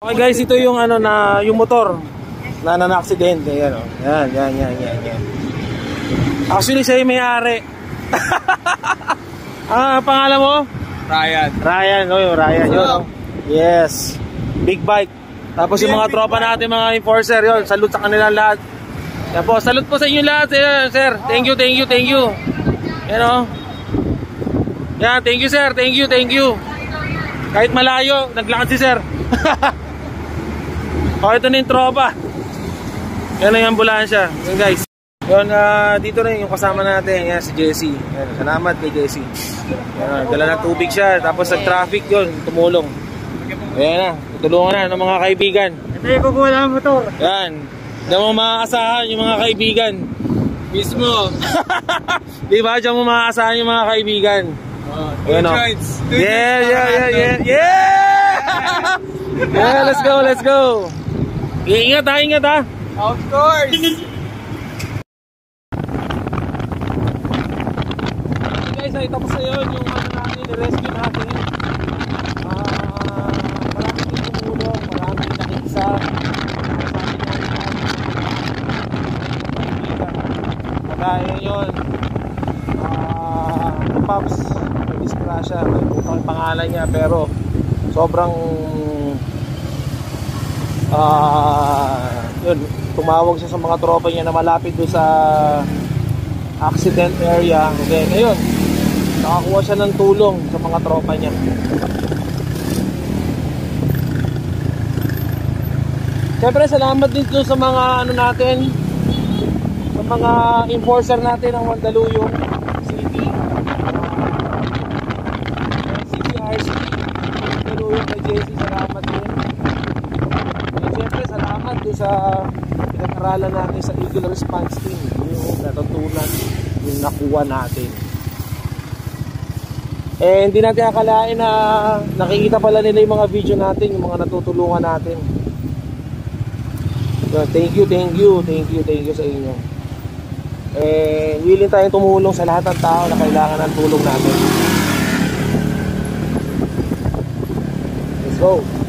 Okay guys, ito yung ano na yung motor na na-aksidente. Yan, oh. Yan. Actually siya yung may-ari. Pangalan mo? Ryan, oh, Ryan yun. Oh. Yes. Big bike. Tapos yung mga tropa natin, mga enforcer yun. Salute sa kanila lahat. Yan po, salute po sa inyo lahat, sir. Thank you. Yan oh. Yan, thank you sir. Thank you. Kahit malayo, naglakad si sir. Okay, ito na yung tropa. Yan na yung ambulansya. Yan guys. Yun, dito na yung kasama natin. Yan, si Jesse. Yan, salamat kay Jesse. Yan, dala ng tubig siya. Tapos nag-traffic yun, tumulong. Ayan na, tutulungan na ng mga kaibigan. Ito yung kukuha ng motor. Yan. Diyan mo maaasahan yung mga kaibigan. Mismo. Diba? Diyan mo maaasahan yung mga kaibigan. Two joints. Yeah! Yeah, let's go. Ingat ha. Of course. Guys, tapos na yun yung ano natin, rescue natin. Maraming tumulong, maraming nakikisa. Kagaya yun. Pops, disgrasya, may pangalan niya pero sobrang yun, tumawag siya sa mga tropa niya na malapit doon sa accident area. Okay, ngayon nakakuha siya ng tulong sa mga tropa niya. Siyempre salamat din doon sa mga ano natin, sa mga enforcer natin ng Mandaluyong City, CCRC Mandaluyong kay JC, salamat din. And siyempre salamat doon sa pinag-aralan natin sa Eagle Response Team, yung natutunan, yung nakuha natin. Eh hindi natin akalain na nakikita pala nila yung mga video natin, yung mga natutulungan natin. So, thank you sa inyo. Eh willing tayong tumulong sa lahat ng tao na kailangan ng tulong natin. Let's go.